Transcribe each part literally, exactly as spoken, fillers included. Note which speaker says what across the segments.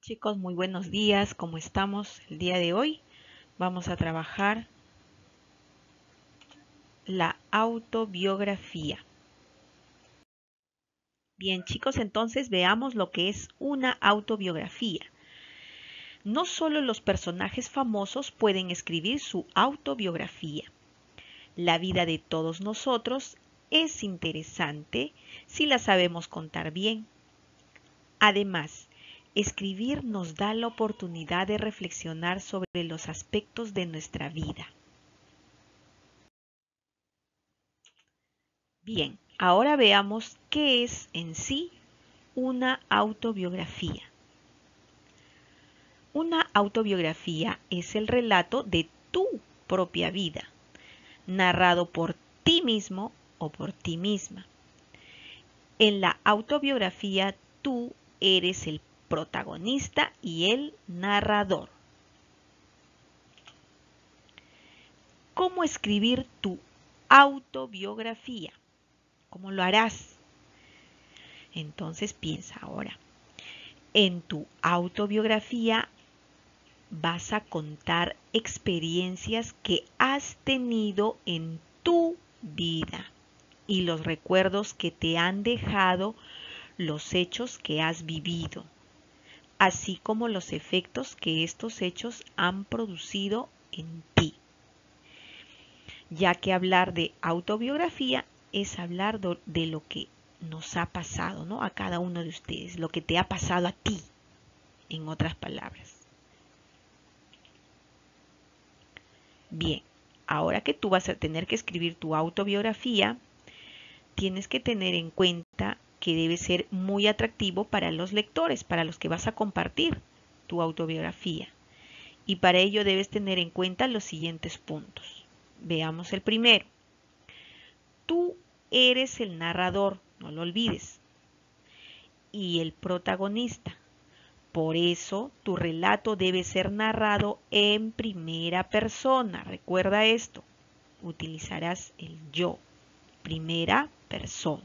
Speaker 1: Chicos, muy buenos días. ¿Cómo estamos el día de hoy? Vamos a trabajar la autobiografía. Bien, chicos, entonces veamos lo que es una autobiografía. No solo los personajes famosos pueden escribir su autobiografía. La vida de todos nosotros es interesante si la sabemos contar bien. Además, escribir nos da la oportunidad de reflexionar sobre los aspectos de nuestra vida. Bien, ahora veamos qué es en sí una autobiografía. Una autobiografía es el relato de tu propia vida, narrado por ti mismo o por ti misma. En la autobiografía tú eres el protagonista y el narrador. ¿Cómo escribir tu autobiografía? ¿Cómo lo harás? Entonces piensa ahora. En tu autobiografía vas a contar experiencias que has tenido en tu vida y los recuerdos que te han dejado los hechos que has vivido, así como los efectos que estos hechos han producido en ti. Ya que hablar de autobiografía es hablar de lo que nos ha pasado, ¿no? A cada uno de ustedes, lo que te ha pasado a ti, en otras palabras. Bien, ahora que tú vas a tener que escribir tu autobiografía, tienes que tener en cuenta que debe ser muy atractivo para los lectores, para los que vas a compartir tu autobiografía. Y para ello debes tener en cuenta los siguientes puntos. Veamos el primero. Tú eres el narrador, no lo olvides, y el protagonista. Por eso, tu relato debe ser narrado en primera persona. Recuerda esto. Utilizarás el yo, primera persona.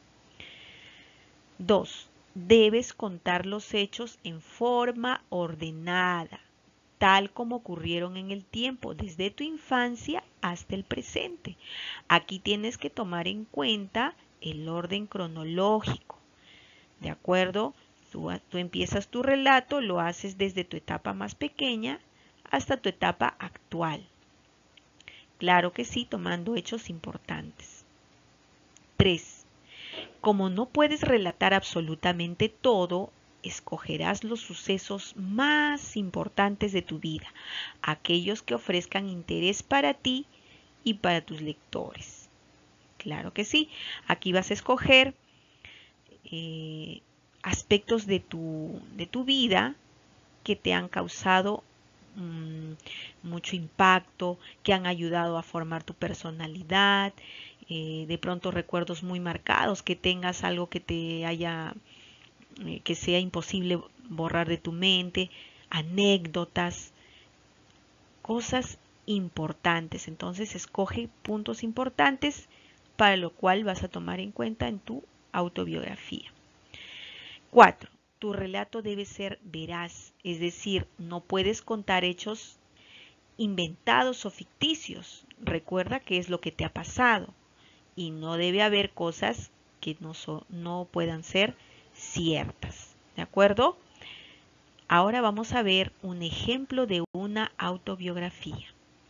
Speaker 1: dos. Debes contar los hechos en forma ordenada, tal como ocurrieron en el tiempo, desde tu infancia hasta el presente. Aquí tienes que tomar en cuenta el orden cronológico. ¿De acuerdo? Tú, tú empiezas tu relato, lo haces desde tu etapa más pequeña hasta tu etapa actual. Claro que sí, tomando hechos importantes. tres. Como no puedes relatar absolutamente todo, escogerás los sucesos más importantes de tu vida, aquellos que ofrezcan interés para ti y para tus lectores. Claro que sí, aquí vas a escoger eh, aspectos de tu, de tu vida que te han causado mmm, mucho impacto, que han ayudado a formar tu personalidad, eh, de pronto recuerdos muy marcados, que tengas algo que te haya, eh, que sea imposible borrar de tu mente, anécdotas, cosas importantes. Entonces escoge puntos importantes para lo cual vas a tomar en cuenta en tu autobiografía. cuatro. Tu relato debe ser veraz, es decir, no puedes contar hechos inventados o ficticios. Recuerda qué es lo que te ha pasado y no debe haber cosas que no, so, no puedan ser ciertas. ¿De acuerdo? Ahora vamos a ver un ejemplo de una autobiografía.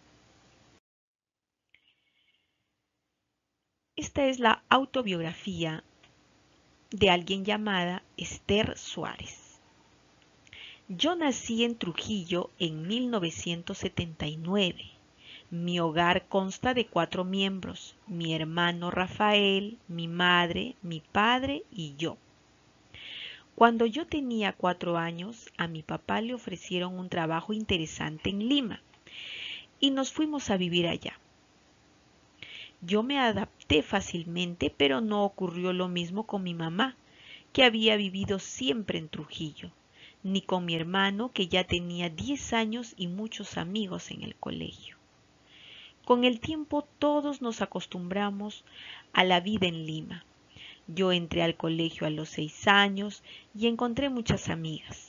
Speaker 1: Esta es la autobiografía de alguien llamada Esther Suárez. Yo nací en Trujillo en mil novecientos setenta y nueve. Mi hogar consta de cuatro miembros, mi hermano Rafael, mi madre, mi padre y yo. Cuando yo tenía cuatro años, a mi papá le ofrecieron un trabajo interesante en Lima y nos fuimos a vivir allá. Yo me adapté fácilmente, pero no ocurrió lo mismo con mi mamá, que había vivido siempre en Trujillo, ni con mi hermano, que ya tenía diez años y muchos amigos en el colegio. Con el tiempo todos nos acostumbramos a la vida en Lima. Yo entré al colegio a los seis años y encontré muchas amigas.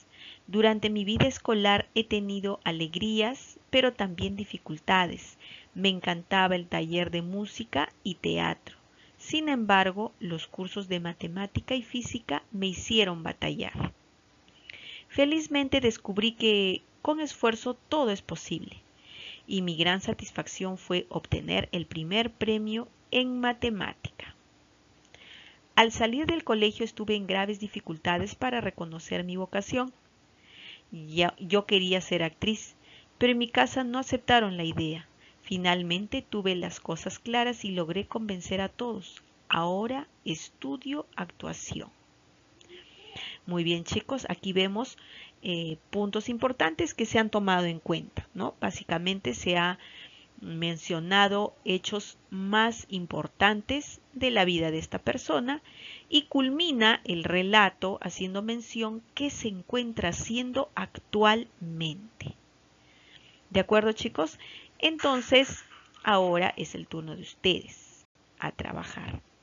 Speaker 1: Durante mi vida escolar he tenido alegrías, pero también dificultades. Me encantaba el taller de música y teatro. Sin embargo, los cursos de matemática y física me hicieron batallar. Felizmente descubrí que con esfuerzo todo es posible, y mi gran satisfacción fue obtener el primer premio en matemática. Al salir del colegio estuve en graves dificultades para reconocer mi vocación. Ya- yo quería ser actriz, pero en mi casa no aceptaron la idea. Finalmente tuve las cosas claras y logré convencer a todos. Ahora estudio actuación. Muy bien, chicos, aquí vemos eh, puntos importantes que se han tomado en cuenta, ¿no? Básicamente se ha mencionado hechos más importantes de la vida de esta persona y culmina el relato haciendo mención qué se encuentra haciendo actualmente. ¿De acuerdo, chicos? Entonces, ahora es el turno de ustedes a trabajar.